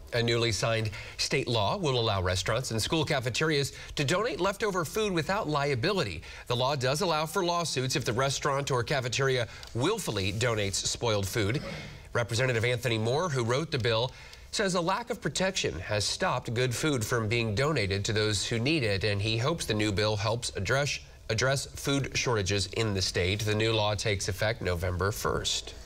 A newly signed state law will allow restaurants and school cafeterias to donate leftover food without liability. The law does allow for lawsuits if the restaurant or cafeteria willfully donates spoiled food. Representative Anthony Moore, who wrote the bill, says a lack of protection has stopped good food from being donated to those who need it, and he hopes the new bill helps address food shortages in the state. The new law takes effect November 1st.